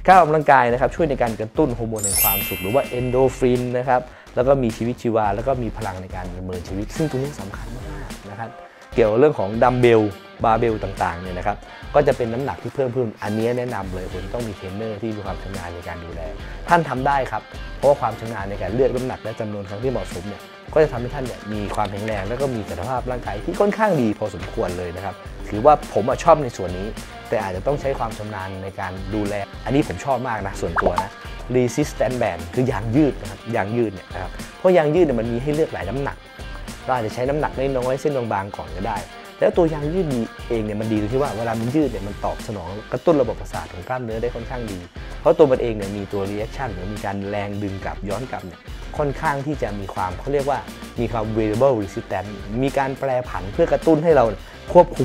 การออกกำลังกายนะครับช่วยในการกระตุ้นฮอร์โมนแห่งความสุขหรือว่าเอนโดฟินนะครับแล้วก็มีชีวิตชีวาแล้วก็มีพลังในการดำเนินชีวิตซึ่งตรงนี้สำคัญมากนะครับเกี่ยวกับเรื่องของดัมเบลบาร์เบลต่างๆเนี่ยนะครับก็จะเป็นน้ำหนักที่เพิ่มขึ้นอันนี้แนะนำเลยคุณต้องมีเทรนเนอร์ที่มีความชำนาญในการดูแลท่านทำได้ครับเพราะว่าความชำนาญในการเลือกน้ำหนักและจำนวนครั้งที่เหมาะสมเนี่ยก็จะทำให้ท่านเนี่ยมีความแข็งแรงแล้วก็มีสุขภาพร่างกายที่ค่อนข้างดีพอสมควรเลยนะครับถือว่าผมชอบในส่วนนี้แต่อาจจะต้องใช้ความชำนาญในการดูแลอันนี้ผมชอบมากนะส่วนตัวนะ resistance band คือยางยืดนะครับยางยืดเนี่ยนะครับเพราะยางยืดเนี่ยมันมีให้เลือกหลายน้ำหนักเราอาจจะใช้น้ำหนักน้อยๆเส้นบางๆก่อนก็ได้แล้วตัวยางยืดเองเนี่ยมันดีตรงที่ว่าเวลามันยืดเนี่ยมันตอบสนองกระตุ้นระบบประสาทของกล้ามเนื้อได้ค่อนข้างดีเพราะตัวมันเองเนี่ยมีตัว reaction หรือมีการแรงดึงกลับย้อนกลับเนี่ยค่อนข้างที่จะมีความเขาเรียกว่ามีความ variable resistance มีการแปรผันเพื่อกระตุ้นให้เราควบคุม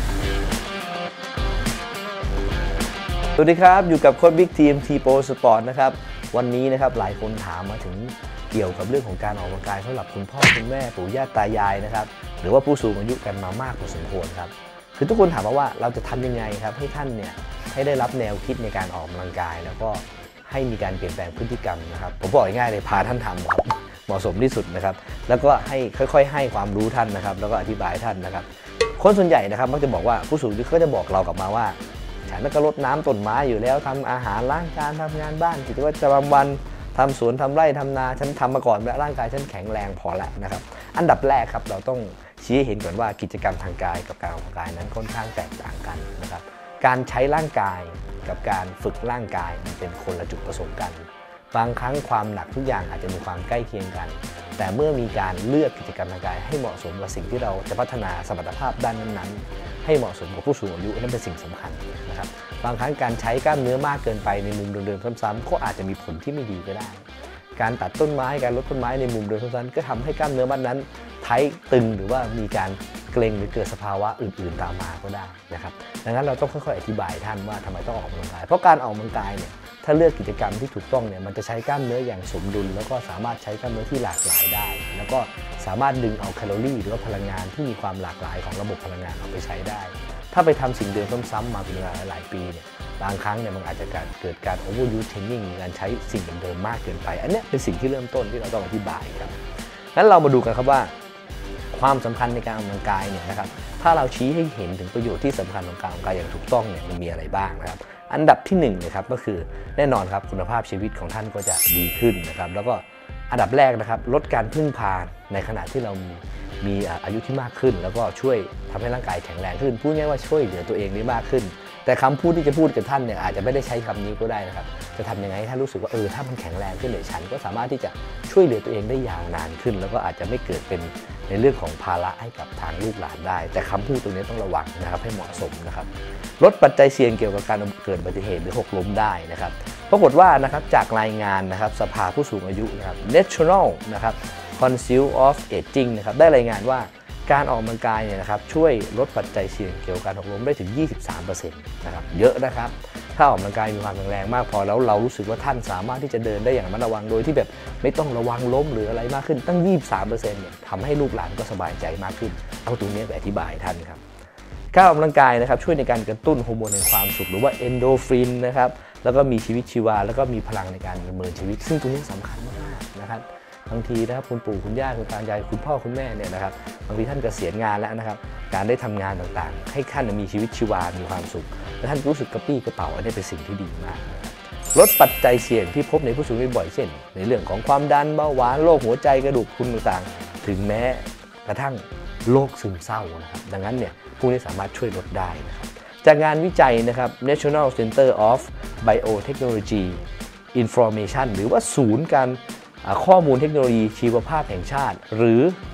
สวัสดีครับอยู่กับโค้ชบิ๊กทีมทีโปรสปอร์ตนะครับวันนี้นะครับหลายคนถามมาถึงเกี่ยวกับเรื่องของการออกกำลังกายสำหรับคุณพ่อคุณแม่ปู่ย่าตายายนะครับหรือว่าผู้สูงอายุกันมามากพอสมควรครับคือทุกคนถามมาว่าเราจะทำยังไงครับให้ท่านเนี่ยให้ได้รับแนวคิดในการออกกำลังกายแล้วก็ให้มีการเปลี่ยนแปลงพฤติกรรมนะครับผมบอกง่ายๆเลยพาท่านทำครับเหมาะสมที่สุดนะครับแล้วก็ให้ค่อยๆให้ความรู้ท่านนะครับแล้วก็อธิบายท่านนะครับคนส่วนใหญ่นะครับมักจะบอกว่าผู้สูงอายุก็จะบอกเรากลับมาว่าฉันก็รดน้ำต้นไม้อยู่แล้วทำอาหารล้างจานทำงานบ้านกิจวัตรประจำวันทำสวนทำไร่ทำนาฉันทำมาก่อนและร่างกายฉันแข็งแรงพอแล้วนะครับอันดับแรกครับเราต้องชี้ให้เห็นก่อนว่ากิจกรรมทางกายกับการออกกำลังกายนั้นค่อนข้างแตกต่างกันนะครับการใช้ร่างกายกับการฝึกร่างกายมันเป็นคนละจุดประสงค์กันบางครั้งความหนักทุกอย่างอาจจะมีความใกล้เคียงกันแต่เมื่อมีการเลือกกิจกรรมทางกายให้เหมาะสมกับสิ่งที่เราจะพัฒนาสมรรถภาพด้านนั้นๆให้เหมาะสมกับผู้สูงอายุนั่นเป็นสิ่งสำคัญนะครับบางครั้งการใช้กล้ามเนื้อมากเกินไปในมุมเดิมๆซ้ำๆก็อาจจะมีผลที่ไม่ดีก็ได้การตัดต้นไม้การลดต้นไม้ในมุมเดิมซ้ำๆก็ทำให้กล้ามเนื้อมัดนั้นไทตึงหรือว่ามีการเกร็งหรือเกิดสภาวะอื่นๆตามมาก็ได้นะครับดังนั้นเราต้องค่อยๆอธิบายท่านว่าทำไมต้องออกกำลังกายเพราะการออกกำลังกายเนี่ยถ้าเลือกกิจกรรมที่ถูกต้องเนี่ยมันจะใช้กล้ามเนื้ออย่างสมดุลแล้วก็สามารถใช้กล้ามเนื้อที่หลากหลายได้แล้วก็สามารถดึงเอาแคลอรี่หรือว่าพลังงานที่มีความหลากหลายของระบบพลังงานเอาไปใช้ได้ถ้าไปทำสิ่งเดิมซ้ำๆมาเป็นเวลาหลายปีเนี่ยบางครั้งเนี่ยมันอาจจะเกิดการ overuse training การใช้สิ่งเดิมมากเกินไปอันนี้เป็นสิ่งที่เริ่มต้นที่เราต้องอธิบายครับงั้นเรามาดูกันครับว่าความสำคัญในการออกกำลังกายเนี่ยนะครับถ้าเราชี้ให้เห็นถึงประโยชน์ที่สำคัญของการออกกำลังกายอย่างถูกต้องเนี่ยมันมีอะไรบ้างนะครับอันดับที่1นะครับก็คือแน่นอนครับคุณภาพชีวิตของท่านก็จะดีขึ้นนะครับแล้วก็อันดับแรกนะครับลดการพึ่งพาในขณะที่เรามีอายุที่มากขึ้นแล้วก็ช่วยทำให้ร่างกายแข็งแรงขึ้นพูดง่ายว่าช่วยเหลือตัวเองได้มากขึ้นแต่คำพูดที่จะพูดกับท่านเนี่ยอาจจะไม่ได้ใช้คำนี้ก็ได้นะครับจะทำยังไงให้ท่านรู้สึกว่าถ้ามันแข็งแรงขึ้นเนี่ยฉันก็สามารถที่จะช่วยเหลือตัวเองได้ยาวนานขึ้นแล้วก็อาจจะไม่เกิดเป็นในเรื่องของภาระให้กับทางลูกหลานได้แต่คำพูดตรงนี้ต้องระวังนะครับให้เหมาะสมนะครับลดปัจจัยเสี่ยงเกี่ยวกับการเกิดอุบัติเหตุหรือหกล้มได้นะครับปรากฏว่านะครับจากรายงานนะครับสภาผู้สูงอายุนะครับ National นะครับ Council of Aging นะครับได้รายงานว่าการออกกำลังกายเนี่ยนะครับช่วยลดปัจจัยเสี่ยงเกี่ยวกับการหกล้มได้ถึง 23% นะครับเยอะนะครับถ้าออกกำลังกายมีความแข็งแรงมากพอแล้วเรารู้สึกว่าท่านสามารถที่จะเดินได้อย่างระมัดระวังโดยที่แบบไม่ต้องระวังล้มหรืออะไรมากขึ้นตั้ง 23% เนี่ยทำให้ลูกหลานก็สบายใจมากขึ้นเอาตรงนี้ไปอธิบายท่านครับการออกกำลังกายนะครับช่วยในการกระตุ้นฮอร์โมนแห่งความสุขหรือว่าเอนโดฟินนะครับแล้วก็มีชีวิตชีวาแล้วก็มีพลังในการดำเนินชีวิตซึ่งตรงนี้สำคัญมากนะครับบางทีนะครับคุณปู่คุณย่าคุณตายายคุณพ่อคุณแม่เนี่ยนะครับบางทีท่านเกษียณงานแล้วนะครับการได้ทำงานต่างๆให้ท่านมีชีวิตชีวามีความสุขและท่านรู้สึกกระปี้กระเป๋าอันนี้เป็นสิ่งที่ดีมากนะครับลดปัจจัยเสี่ยงที่พบในผู้สูงอายุบ่อยเช่นในเรื่องของความดันเบาหวานโรคหัวใจกระดูกพรุนต่างๆถึงแม้กระทั่งโรคซึมเศร้านะครับดังนั้นเนี่ยพวกนี้สามารถช่วยลดได้นะครับจากงานวิจัยนะครับ National Center of Biotechnology Information หรือว่าศูนย์การข้อมูลเทคโนโลยีชีวภาพแห่งชาติหรือ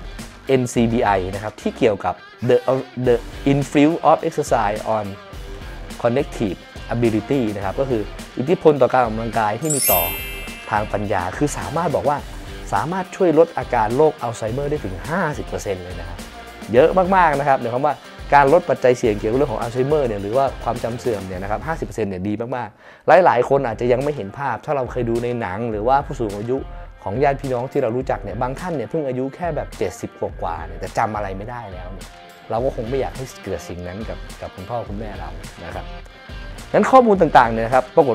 NCBI นะครับที่เกี่ยวกับ the influence of exercise on cognitive ability นะครับก็คืออิทธิพลต่อการออกกำลังกายที่มีต่อทางปัญญาคือสามารถบอกว่าสามารถช่วยลดอาการโรคอัลไซเมอร์ได้ถึง 50% เลยนะครับเยอะมากๆนะครับหมายความว่าการลดปัจจัยเสี่ยงเกี่ยวกับเรื่องของอัลไซเมอร์เนี่ยหรือว่าความจำเสื่อมเนี่ยนะครับ 50% เนี่ยดีมากๆหลายๆคนอาจจะยังไม่เห็นภาพถ้าเราเคยดูในหนังหรือว่าผู้สูงอายุของญาติพี่น้องที่เรารู้จักเนี่ยบางท่านเนี่ยเพิ่งอายุแค่แบบ70กว่าเนี่ยแต่จำอะไรไม่ได้แล้วเนี่ยเราก็คงไม่อยากให้เกิดสิ่งนั้นกับคุณพ่อคุณแม่เรานะครับงั้นข้อมูลต่างๆเนี่ยนะครับปรากฏว่า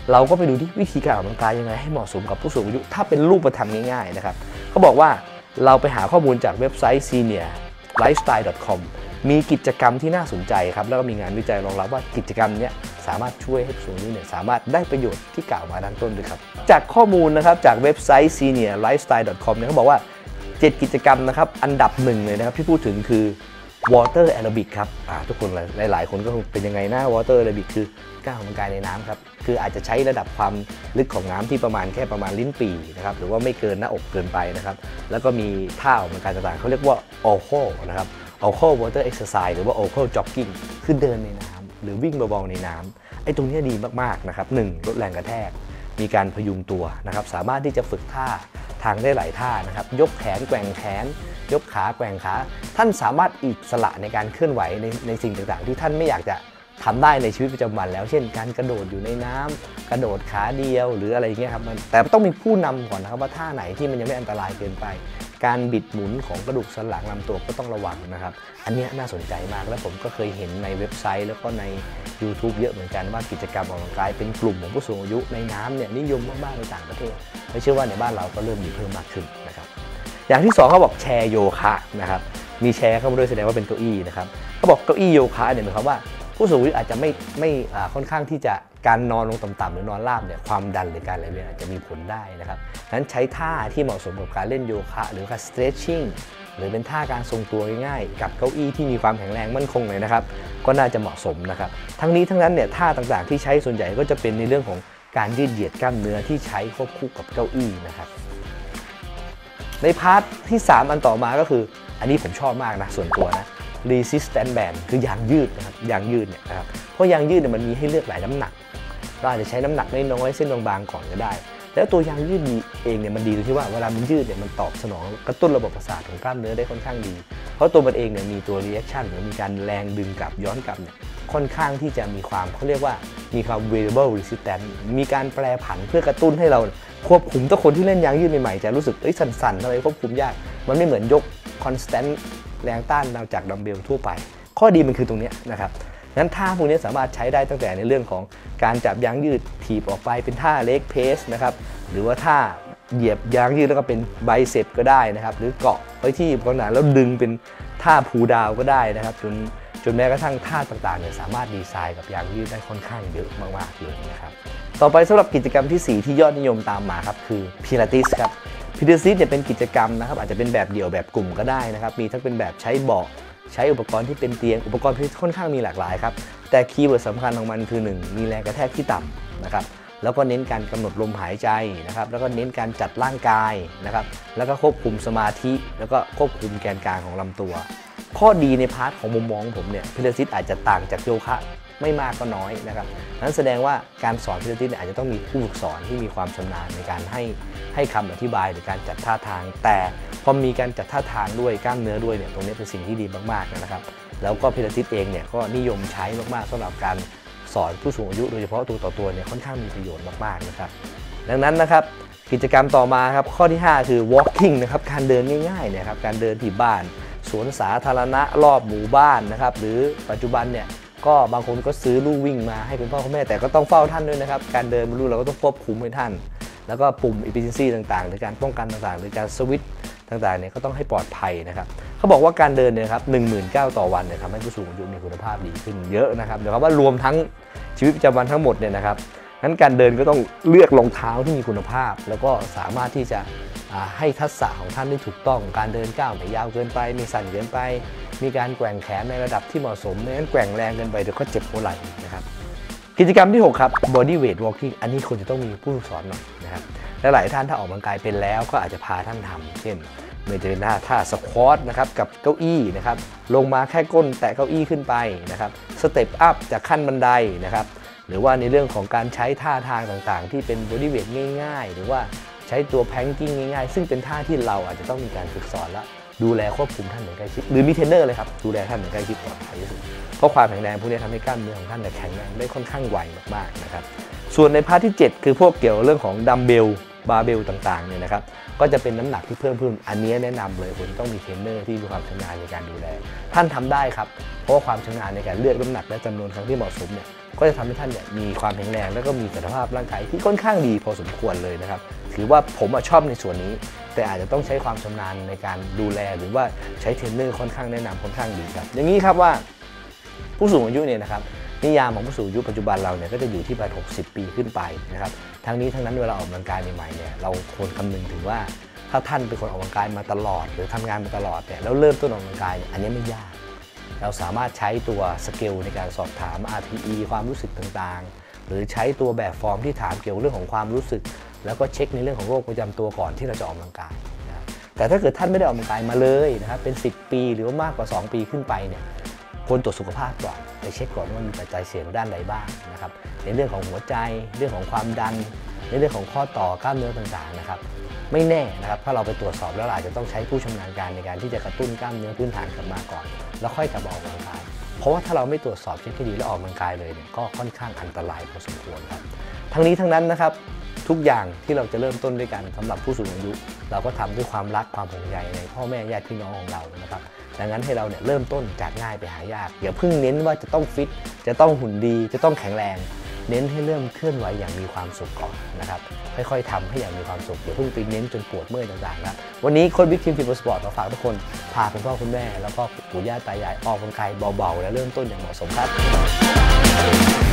เราก็ไปดูที่วิธีการออกกำลังกายยังไงให้เหมาะสมกับผู้สูงอายุถ้าเป็นรูปธรรมง่ายๆนะครับเขาบอกว่าเราไปหาข้อมูลจากเว็บไซต์ seniorlifestyle.com มีกิจกรรมที่น่าสนใจครับแล้วก็มีงานวิจัยรองรับว่ากิจกรรมนี้สามารถช่วยให้ผู้สูงอายุเนี่ยสามารถได้ประโยชน์ที่กล่าวมาด้านต้นด้วยครับจากข้อมูลนะครับจากเว็บไซต์ seniorlifestyle.com เนี่ยเขาบอกว่า7กิจกรรมนะครับอันดับ1เลยนะครับที่พูดถึงคือ water aerobic ครับทุกคนหลายคนก็คงเป็นยังไงนะ water aerobic คือการออกกำลังกายในน้ำครับคืออาจจะใช้ระดับความลึกของน้ำที่ประมาณลิ้นปี่นะครับหรือว่าไม่เกินหน้าอกเกินไปนะครับแล้วก็มีท่าออกกำลังกายต่างๆเขาเรียกว่า OHO นะครับ OHO water exercise หรือว่า OHO jogging คือเดินในน้ำหรือวิ่งเบาๆในน้ำไอ้ตรงนี้ดีมากๆนะครับ1ลดแรงกระแทกมีการพยุงตัวนะครับสามารถที่จะฝึกท่าทางได้หลายท่านะครับยกแขนแกว่งแขนยกขาแกว่งขาท่านสามารถอิสระในการเคลื่อนไหวในสิ่งต่างๆที่ท่านไม่อยากจะทำได้ในชีวิตประจำวันแล้วเช่นการกระโดดอยู่ในน้ำกระโดดขาเดียวหรืออะไรอย่างเงี้ยครับแต่ต้องมีผู้นำก่อนนะครับว่าท่าไหนที่มันยังไม่อันตรายเกินไปการบิดหมุนของกระดูกสันหลังลำตัวก็ต้องระวังนะครับอันนี้น่าสนใจมากและผมก็เคยเห็นในเว็บไซต์แล้วก็ใน YouTube เยอะเหมือนกันว่ากิจกรรมออกกำลังกายเป็นกลุ่มของผู้สูงอายุในน้ำเนี่ยนิยมมากๆในต่างประเทศและเชื่อว่าในบ้านเราก็เริ่มมีเพิ่มมากขึ้นนะครับอย่างที่2เขาบอกแชร์โยคะนะครับมีแชร์เข้ามาด้วยแสดงว่าเป็นเก้าอี้นะครับเขาบอกเก้าอี้โยคะเนี่ยหมายความว่าผู้สูงอายุอาจจะไม่ค่อนข้างที่จะการนอนลงต่ำๆหรือนอนราบเนี่ยความดันหรือการไหลเวียนอาจจะมีผลได้นะครับนั้นใช้ท่าที่เหมาะสมกับการเล่นโยคะหรือการ stretching หรือเป็นท่าการทรงตัวง่ายๆกับเก้าอี้ที่มีความแข็งแรงมั่นคงเลยนะครับก็น่าจะเหมาะสมนะครับทั้งนี้ทั้งนั้นเนี่ยท่าต่างๆที่ใช้ส่วนใหญ่ก็จะเป็นในเรื่องของการยืดเหยียดกล้ามเนื้อที่ใช้ควบคู่กับเก้าอี้นะครับในพาร์ทที่3อันต่อมาก็คืออันนี้ผมชอบมากนะส่วนตัวนะ resistance band คือยางยืดนะครับยางยืดเนี่ยนะครับเพราะยางยืดเนี่ยมันมีให้เลือกหลายน้ำหนักเราอาจจะใช้น้ำหนักน้อยๆเส้นบางๆก่อนก็ได้แล้วตัวยางยืดเองเนี่ยมันดีตรงที่ว่าเวลามันยืดเนี่ยมันตอบสนองกระตุ้นระบบประสาทของกล้ามเนื้อได้ค่อนข้างดีเพราะตัวมันเองเนี่ยมีตัว reaction หรือมีการแรงดึงกลับย้อนกลับเนี่ยค่อนข้างที่จะมีความเขาเรียกว่ามีความ variable resistance มีการแปรผันเพื่อกระตุ้นให้เราควบคุมถ้าคนที่เล่นยางยืดใหม่ๆจะรู้สึกสั่นๆทำไมควบคุมยากมันไม่เหมือนยก constant แรงต้านจากดัมเบลทั่วไปข้อดีมันคือตรงนี้นะครับงั้นท่าพวกนี้สามารถใช้ได้ตั้งแต่ในเรื่องของการจับยางยืดถีบออกไปเป็นท่าเล็กเพสนะครับหรือว่าท่าเหยียบยางยืดแล้วก็เป็นไบเซปก็ได้นะครับหรือเกาะไว้ที่ขนาดแล้วดึงเป็นท่าพูดาวก็ได้นะครับจนแม้กระทั่งท่าต่างๆเนี่ยสามารถดีไซน์กับยางยืดได้ค่อนข้างเยอะมากๆเลยนะครับต่อไปสำหรับกิจกรรมที่4ที่ยอดนิยมตามมาครับคือพิลาทิสครับพิลาทิสเนี่ยเป็นกิจกรรมนะครับอาจจะเป็นแบบเดี่ยวแบบกลุ่มก็ได้นะครับมีทั้งเป็นแบบใช้เบาะใช้อุปกรณ์ที่เป็นเตียงอุปกรณ์ที่ค่อนข้างมีหลากหลายครับแต่คีย์เวิร์ดสำคัญของมันคือ1มีแรงกระแทกที่ต่ำนะครับแล้วก็เน้นการกำหนดลมหายใจนะครับแล้วก็เน้นการจัดร่างกายนะครับแล้วก็ควบคุมสมาธิแล้วก็ควบคุมแกนกลางของลำตัวข้อดีในพาร์ทของมุมมองผมเนี่ยพิลาทิสอาจจะต่างจากโยคะไม่มากก็น้อยนะครับนั้นแสดงว่าการสอนพิลาทิสอาจจะต้องมีผู้ฝึกสอนที่มีความชำนาญในการให้คำอธิบายหรือการจัดท่าทางแต่พอมีการจัดท่าทางด้วยกล้ามเนื้อด้วยเนี่ยตรงนี้เป็นสิ่งที่ดีมากๆนะครับแล้วก็พิลาทิสเองเนี่ยก็นิยมใช้มากๆสำหรับการสอนผู้สูงอายุโดยเฉพาะตัวต่อตัวเนี่ยค่อนข้างมีประโยชน์มากๆนะครับดังนั้นนะครับกิจกรรมต่อมาครับข้อที่5คือ walking นะครับการเดินง่ายๆเนี่ยครับการเดินที่บ้านสวนสาธารณะรอบหมู่บ้านนะครับหรือปัจจุบันเนี่ยก็บางคนก็ซื้อลู่วิ่งมาให้คุณพ่อคุณแม่แต่ก็ต้องเฝ้าท่านด้วยนะครับการเดินบนลู่เราก็ต้องควบคุมให้ท่านแล้วก็ปุ่ม efficiency ต่างๆหรือการป้องกันต่างๆหรือการสวิตช์ต่างๆเนี่ยก็ต้องให้ปลอดภัยนะครับเขาบอกว่าการเดินเนี่ยครับ 19,000 ต่อวันเนี่ยทำให้ผู้สูงอายุมีคุณภาพดีขึ้นเยอะนะครับเดี๋ยวครับว่ารวมทั้งชีวิตประจำวันทั้งหมดเนี่ยนะครับงั้นการเดินก็ต้องเลือกรองเท้าที่มีคุณภาพแล้วก็สามารถที่จะให้ทักษะของท่านได้ถูกต้องการเดินก้าวไม่ยาวเกินไปไม่สั้นเกินไปมีการแกว่งแขนในระดับที่เหมาะสมไม่งั้นแกว่งแรงเกินไปเดี๋ยวก็เจ็บหัวไหล่นะครับกิจกรรมที่6ครับ body weight walking อันนี้ควรจะต้องมีผู้สอนหน่อยนะครับและหลายท่านถ้าออกกำลังกายเป็นแล้วก็อาจจะพาท่านทำเช่นไม่จะเป็นท่าสควอตนะครับกับเก้าอี้นะครับลงมาแค่ก้นแตะเก้าอี้ขึ้นไปนะครับสเต็ปอัพจากขั้นบันไดนะครับหรือว่าในเรื่องของการใช้ท่าทางต่างๆที่เป็น body weight ง่ายๆหรือว่าใช้ตัวแพงกิ้งง่ายๆซึ่งเป็นท่าที่เราอาจจะต้องมีการฝึกสอนและดูแลควบคุมท่านอย่างใกล้ชิดหรือมีเทรนเนอร์เลยครับดูแลท่านอย่างใกล้ชิดก่อนที่สุดเพราะความแข็งแรงพวกนี้ทำให้กล้ามเนื้อของท่านแข็งแรงได้ค่อนข้างไวมากๆนะครับส่วนในพาร์ทที่7คือพวกเกี่ยวเรื่องของดัมเบลบาร์เบลต่างๆเนี่ยนะครับก็จะเป็นน้ำหนักที่เพิ่มขึ้นอันนี้แนะนำเลยคุณต้องมีเทรนเนอร์ที่มีความชำนาญในการดูแลท่านทำได้ครับเพราะว่าความชำนาญในการเลือกน้ำหนักและจำนวนครั้งที่เหมาะสมเนี่ยก็จะทำให้ท่านเนี่ยมีความแข็งแรงแล้วก็มีสุขภาพร่างกายที่ค่อนข้างดีพอสมควรเลยนะครับถือว่าผมชอบในส่วนนี้แต่อาจจะต้องใช้ความชำนาญในการดูแลหรือว่าใช้เทรนเนอร์ค่อนข้างแนะนำค่อนข้างดีครับอย่างนี้ครับว่าผู้สูงอายุเนี่ยนะครับนิยามของผู้สูงอายุปัจจุบันเราเนี่ยก็จะอยู่ที่ประมาณ60 ปีขึ้นไปนะครับทั้งนี้ทั้งนั้นเวลาออกกำลังกายใหม่ๆเนี่ยเราควรคำนึงถึงว่าถ้าท่านเป็นคนออกกำลังกายมาตลอดหรือทำงานมาตลอดเนี่ยแล้วเริ่มต้นออกกำลังกายอันนี้ไม่ยากเราสามารถใช้ตัวสเกลในการสอบถาม RPE ความรู้สึกต่างๆหรือใช้ตัวแบบฟอร์มที่ถามเกี่ยวเรื่องของความรู้สึกแล้วก็เช็คในเรื่องของโรคประจำตัวก่อนที่เราจะออกกำลังกายนะครับแต่ถ้าเกิดท่านไม่ได้ออกกำลังกายมาเลยนะครับเป็น10 ปีหรือว่ามากกว่า2 ปีขึ้นไปเนี่ยควรตรวจสุขภาพก่อนไปเช็คก่อนว่ามีปัจจัยเสี่ยงด้านใดบ้างนะครับในเรื่องของหัวใจเรื่องของความดันในเรื่องของข้อต่อกล้ามเนื้อต่างๆนะครับไม่แน่นะครับถ้าเราไปตรวจสอบแล้วอาจจะต้องใช้ผู้ชำนาญการในการที่จะกระตุ้นกล้ามเนื้อพื้นฐานกลับมาก่อนแล้วค่อยกลับมาออกกำลังกายเพราะว่าถ้าเราไม่ตรวจสอบเช็คให้ดีแล้วออกกำลังกายเลยเนี่ยก็ค่อนข้างอันตรายพอสมควรครับทั้งนี้ทั้งนั้นนะครับทุกอย่างที่เราจะเริ่มต้นด้วยกันสำหรับผู้สูงอายุเราก็ทำด้วยความรักความห่วงใยในพ่อแม่ญาติพี่น้องของเรานะครับดังนั้นให้เราเนี่ยเริ่มต้นจากง่ายไปหายากอย่าเพิ่งเน้นว่าจะต้องฟิตจะต้องหุ่นดีจะต้องแข็งแรงเน้นให้เริ่มเคลื่อนไหวอย่างมีความสุขก่อนนะครับค่อยๆทำให้อย่างมีความสุขอย่าเพิ่งไปเน้นจนปวดเมื่อยต่างๆนะวันนี้โค้ชบิ๊กทีมทีมสปอร์ตมาฝากทุกคนพาคุณพ่อคุณแม่แล้วก็ปู่ย่าตายายออกกำลังกายเบาๆและเริ่มต้นอย่างเหมาะสมครับ